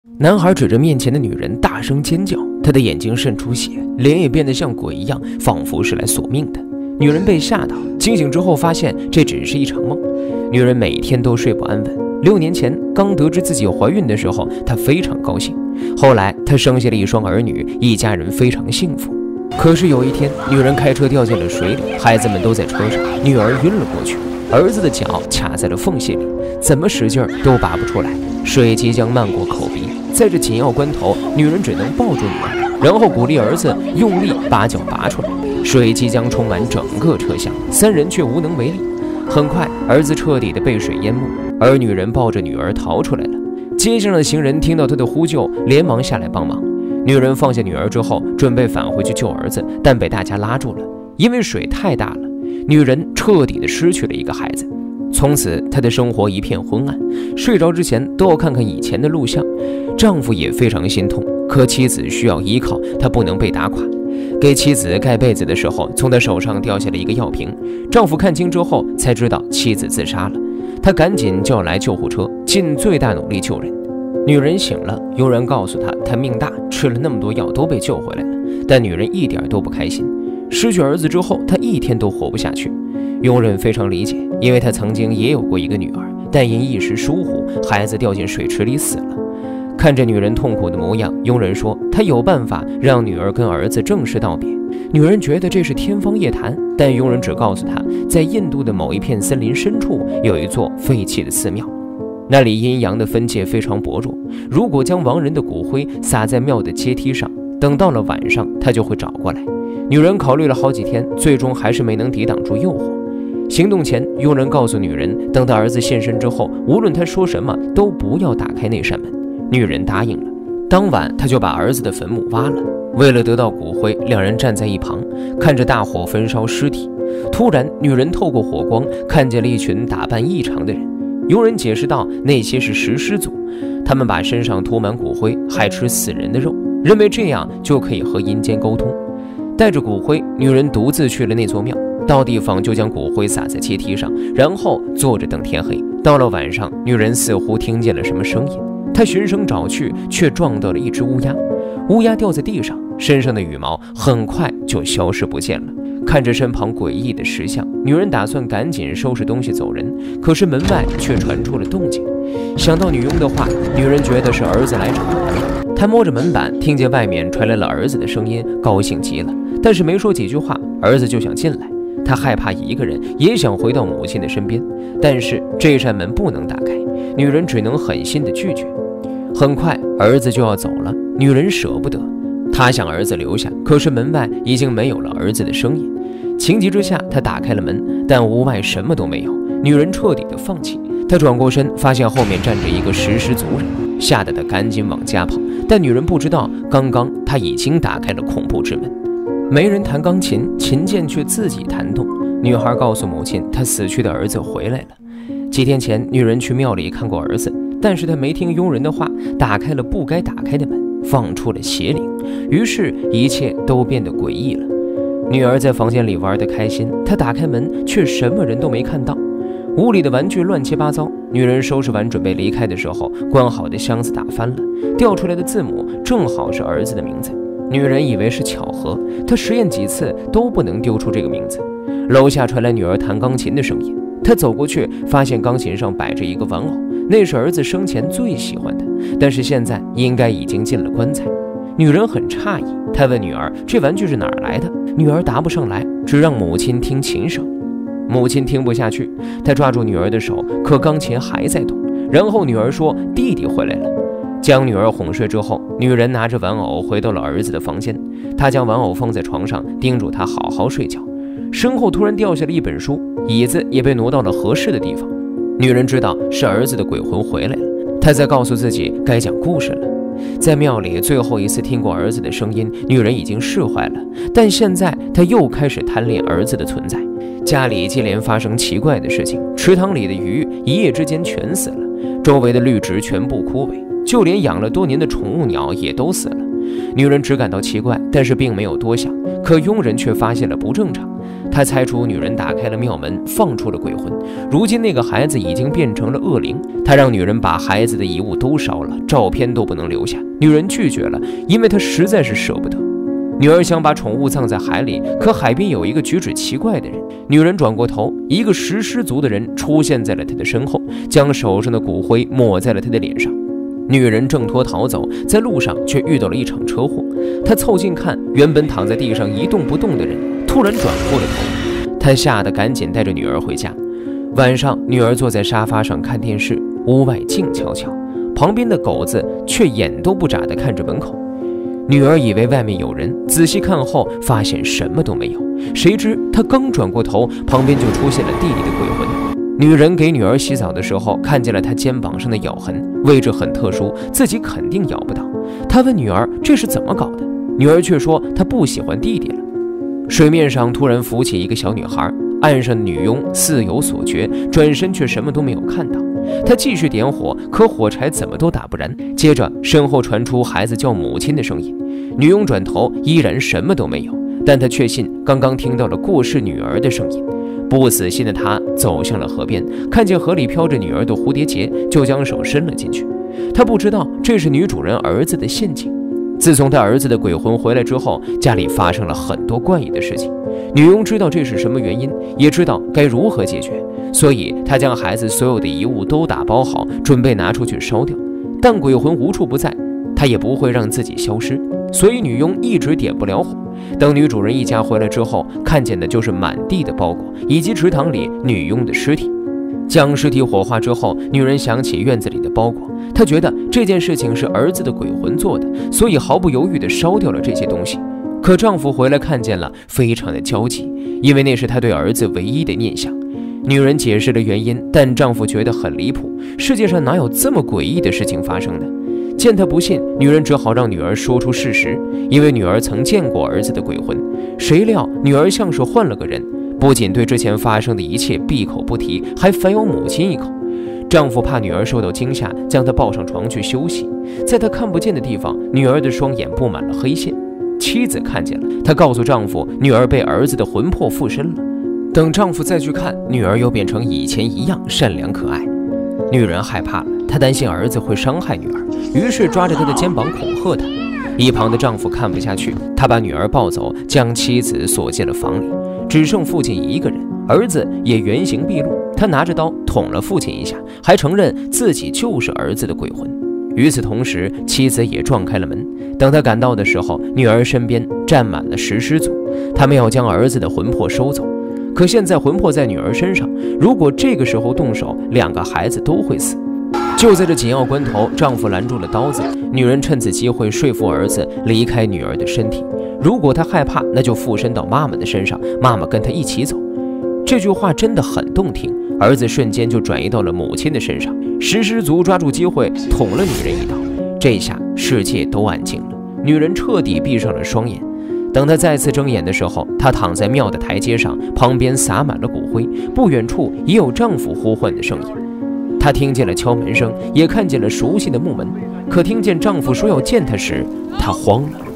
男孩指着面前的女人大声尖叫，他的眼睛渗出血，脸也变得像鬼一样，仿佛是来索命的。女人被吓到，清醒之后发现这只是一场梦。女人每天都睡不安稳。6年前刚得知自己怀孕的时候，她非常高兴。后来她生下了一双儿女，一家人非常幸福。可是有一天，女人开车掉进了水里，孩子们都在车上，女儿晕了过去，儿子的脚卡在了缝隙里，怎么使劲都拔不出来，水即将漫过口鼻。在这紧要关头，女人只能抱住女儿，然后鼓励儿子用力把脚拔出来。水即将充满整个车厢，3人却无能为力。很快，儿子彻底的被水淹没，而女人抱着女儿逃出来了。街上的行人听到她的呼救，连忙下来帮忙。女人放下女儿之后，准备返回去救儿子，但被大家拉住了，因为水太大了。女人彻底的失去了一个孩子。从此，她的生活一片昏暗，睡着之前都要看看以前的录像。丈夫也非常心痛，可妻子需要依靠，她不能被打垮。给妻子盖被子的时候，从她手上掉下了一个药瓶。丈夫看清之后，才知道妻子自杀了。他赶紧叫来救护车，尽最大努力救人。女人醒了，佣人告诉她，她命大，吃了那么多药都被救回来了。但女人一点都不开心。失去儿子之后，她一天都活不下去。佣人非常理解，因为他曾经也有过一个女儿，但因一时疏忽，孩子掉进水池里死了。看着女人痛苦的模样，佣人说他有办法让女儿跟儿子正式道别。女人觉得这是天方夜谭，但佣人只告诉她，在印度的某一片森林深处有一座废弃的寺庙，那里阴阳的分界非常薄弱，如果将亡人的骨灰撒在庙的阶梯上，等到了晚上他就会找过来。女人考虑了好几天，最终还是没能抵挡住诱惑。行动前，佣人告诉女人，等到儿子现身之后，无论他说什么都不要打开那扇门。女人答应了。当晚，他就把儿子的坟墓挖了。为了得到骨灰，两人站在一旁，看着大火焚烧尸体。突然，女人透过火光看见了一群打扮异常的人。佣人解释道，那些是食尸族，他们把身上涂满骨灰，还吃死人的肉，认为这样就可以和阴间沟通。带着骨灰，女人独自去了那座庙。到地方就将骨灰撒在阶梯上，然后坐着等天黑。到了晚上，女人似乎听见了什么声音，她循声找去，却撞到了一只乌鸦。乌鸦掉在地上，身上的羽毛很快就消失不见了。看着身旁诡异的石像，女人打算赶紧收拾东西走人，可是门外却传出了动静。想到女佣的话，女人觉得是儿子来找她了。她摸着门板，听见外面传来了儿子的声音，高兴极了。但是没说几句话，儿子就想进来。她害怕一个人，也想回到母亲的身边，但是这扇门不能打开，女人只能狠心地拒绝。很快，儿子就要走了，女人舍不得，她想儿子留下，可是门外已经没有了儿子的声音。情急之下，她打开了门，但屋外什么都没有，女人彻底的放弃。她转过身，发现后面站着一个食尸族人，吓得她赶紧往家跑。但女人不知道，刚刚她已经打开了恐怖之门。没人弹钢琴，琴键却自己弹动。女孩告诉母亲，她死去的儿子回来了。几天前，女人去庙里看过儿子，但是她没听佣人的话，打开了不该打开的门，放出了邪灵，于是一切都变得诡异了。女儿在房间里玩得开心，她打开门，却什么人都没看到。屋里的玩具乱七八糟，女人收拾完准备离开的时候，关好的箱子打翻了，掉出来的字母正好是儿子的名字。女人以为是巧合，她实验几次都不能丢出这个名字。楼下传来女儿弹钢琴的声音，她走过去，发现钢琴上摆着一个玩偶，那是儿子生前最喜欢的，但是现在应该已经进了棺材。女人很诧异，她问女儿这玩具是哪儿来的，女儿答不上来，只让母亲听琴声。母亲听不下去，她抓住女儿的手，可钢琴还在动。然后女儿说弟弟回来了。将女儿哄睡之后，女人拿着玩偶回到了儿子的房间。她将玩偶放在床上，叮嘱他好好睡觉。身后突然掉下了一本书，椅子也被挪到了合适的地方。女人知道是儿子的鬼魂回来了，她在告诉自己该讲故事了。在庙里最后一次听过儿子的声音，女人已经释怀了，但现在她又开始贪恋儿子的存在。家里接连发生奇怪的事情，池塘里的鱼一夜之间全死了，周围的绿植全部枯萎，就连养了多年的宠物鸟也都死了。 女人只感到奇怪，但是并没有多想。可佣人却发现了不正常，他猜出女人打开了庙门，放出了鬼魂。如今那个孩子已经变成了恶灵，他让女人把孩子的遗物都烧了，照片都不能留下。女人拒绝了，因为她实在是舍不得。女儿想把宠物葬在海里，可海边有一个举止奇怪的人。女人转过头，一个食尸族的人出现在了她的身后，将手上的骨灰抹在了她的脸上。女人挣脱逃走，在路上却遇到了一场车祸。她凑近看，原本躺在地上一动不动的人突然转过了头，她吓得赶紧带着女儿回家。晚上，女儿坐在沙发上看电视，屋外静悄悄，旁边的狗子却眼都不眨地看着门口。女儿以为外面有人，仔细看后发现什么都没有。谁知她刚转过头，旁边就出现了弟弟的鬼魂。女人给女儿洗澡的时候，看见了她肩膀上的咬痕，位置很特殊，自己肯定咬不到。她问女儿这是怎么搞的，女儿却说她不喜欢弟弟了。水面上突然浮起一个小女孩，岸上的女佣似有所觉，转身却什么都没有看到。她继续点火，可火柴怎么都打不燃。接着身后传出孩子叫母亲的声音，女佣转头依然什么都没有，但她确信刚刚听到了过世女儿的声音。不死心的她走向了河边，看见河里飘着女儿的蝴蝶结，就将手伸了进去。她不知道这是女主人儿子的陷阱。自从她儿子的鬼魂回来之后，家里发生了很多怪异的事情。女佣知道这是什么原因，也知道该如何解决，所以她将孩子所有的遗物都打包好，准备拿出去烧掉。但鬼魂无处不在，她也不会让自己消失，所以女佣一直点不了火。等女主人一家回来之后，看见的就是满地的包裹，以及池塘里女佣的尸体。将尸体火化之后，女人想起院子里的包裹，她觉得这件事情是儿子的鬼魂做的，所以毫不犹豫地烧掉了这些东西。可丈夫回来看见了，非常的焦急，因为那是他对儿子唯一的念想。女人解释了原因，但丈夫觉得很离谱，世界上哪有这么诡异的事情发生的？见他不信，女人只好让女儿说出事实，因为女儿曾见过儿子的鬼魂。谁料女儿像是换了个人，不仅对之前发生的一切闭口不提，还反咬母亲一口。丈夫怕女儿受到惊吓，将她抱上床去休息。在她看不见的地方，女儿的双眼布满了黑线。妻子看见了，她告诉丈夫，女儿被儿子的魂魄附身了。等丈夫再去看，女儿又变成以前一样善良可爱。女人害怕了，她担心儿子会伤害女儿，于是抓着她的肩膀恐吓她。一旁的丈夫看不下去，他把女儿抱走，将妻子锁进了房里，只剩父亲一个人。儿子也原形毕露，他拿着刀捅了父亲一下，还承认自己就是儿子的鬼魂。与此同时，妻子也撞开了门。等他赶到的时候，女儿身边站满了食尸族，他们要将儿子的魂魄收走。可现在魂魄在女儿身上，如果这个时候动手，2个孩子都会死。就在这紧要关头，丈夫拦住了刀子，女人趁此机会说服儿子离开女儿的身体。如果他害怕，那就附身到妈妈的身上，妈妈跟他一起走。这句话真的很动听，儿子瞬间就转移到了母亲的身上。食尸族抓住机会捅了女人一刀，这下世界都安静了，女人彻底闭上了双眼。等她再次睁眼的时候，她躺在庙的台阶上，旁边洒满了骨灰，不远处也有丈夫呼唤的声音。她听见了敲门声，也看见了熟悉的木门，可听见丈夫说要见她时，她慌了。